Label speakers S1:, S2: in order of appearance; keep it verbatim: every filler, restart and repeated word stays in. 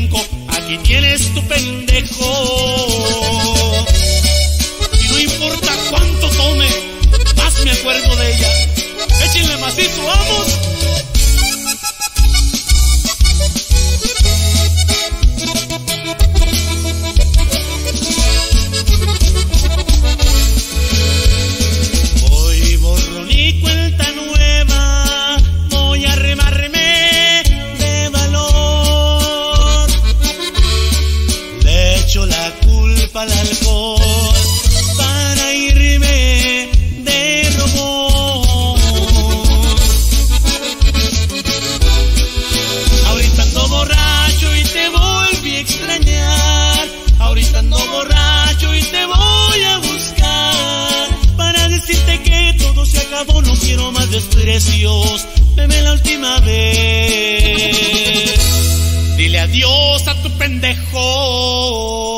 S1: cinco, aquí tienes tu pendejo. Y no importa cuánto tome, más me acuerdo de ella. Échenle macizo, vamos. Hoy borrón y cuenta nueva, voy a remarme de valor. Le echo la culpa al alcohol para irme de robón. Ahorita ando borracho y te volví a extrañar. Ahorita ando borracho y te voy a buscar para decirte que todo se acabó, no quiero más desprecios. Veme la última vez, dile adiós a tu pendejo.